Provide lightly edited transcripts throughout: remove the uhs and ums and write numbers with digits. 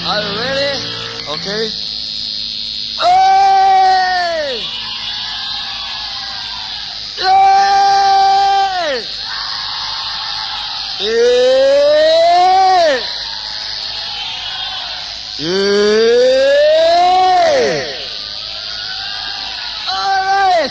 Are you ready? Okay. Hey! Hey! Yeah! Yeah! All right!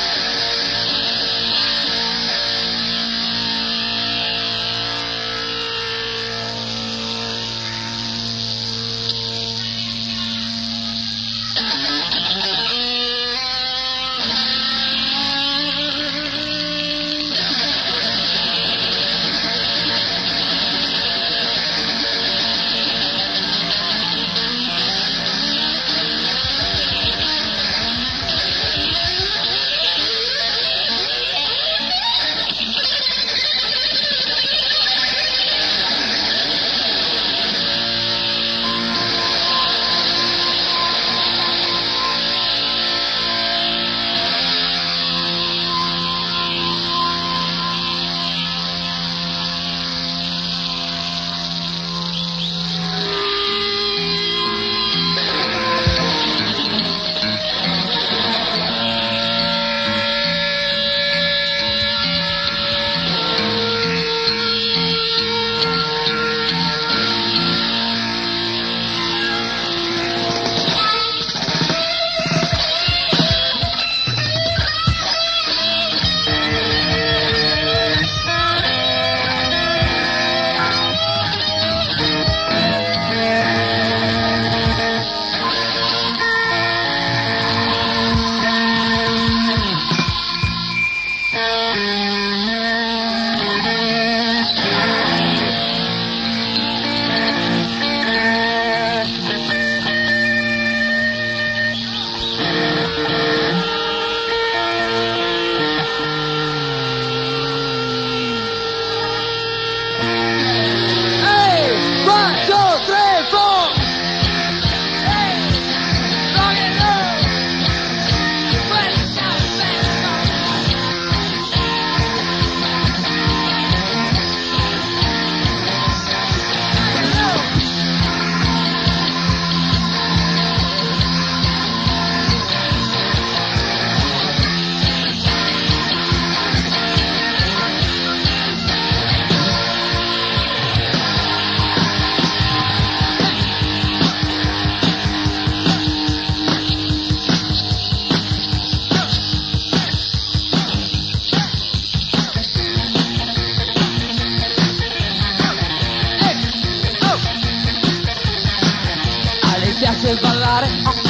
Piace ballare,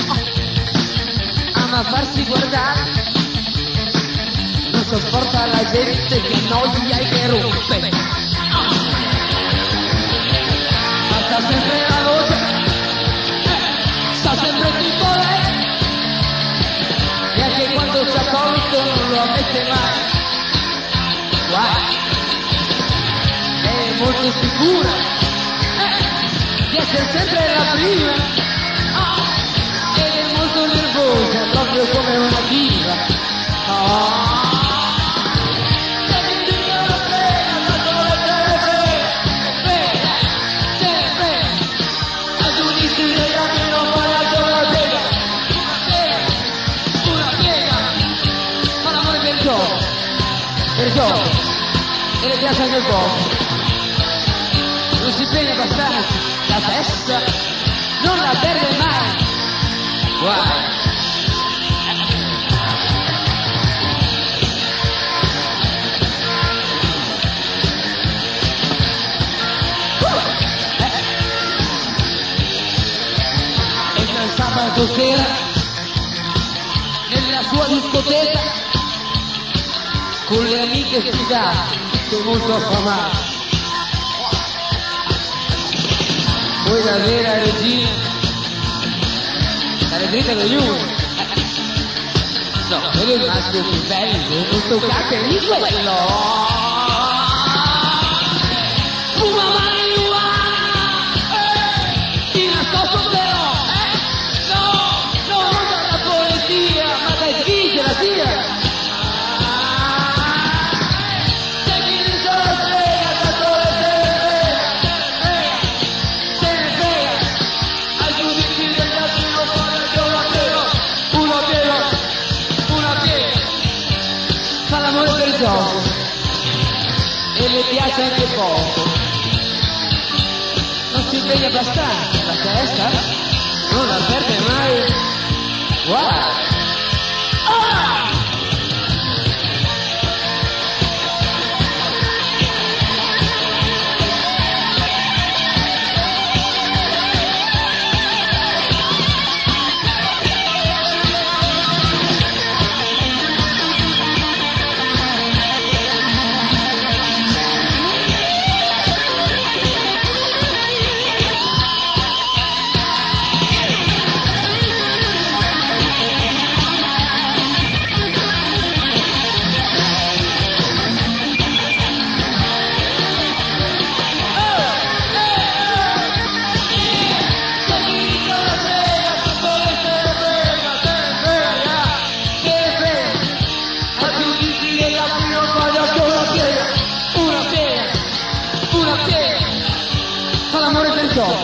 ama farsi guardare, non sopporta la gente che noia e che rompe, ma sa sempre la voce, sa sempre tutto lei, e anche quando sta conto non lo ammette mai. Guarda, è molto sicura di essere sempre la prima. Proprio come una diva. Ad unirsi degli altri non fare altro la piega. Una piega. Fa l'amore per gioco. E le piace anche il poco. Non si impegna abbastanza. La testa non la perde mai. Guarda. Sabato sera nella sua discoteca con le amiche sfidate e molto affamate, poi la vera regina la regretta degli uni, no, quello è il maschio più bello, non toccate lì quello. Fuma marijuana, ti nascosto però. Ma dai, vigila, sia! C'è chi ne so la frega, tanto se ne frega! impegna abbastanza, la testa non la perde mai. Guarda! Fa l'amore per gioco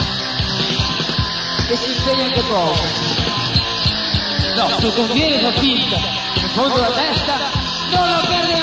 e si sveglia anche poco. No, se conviene fa finta, in fondo la testa non la perde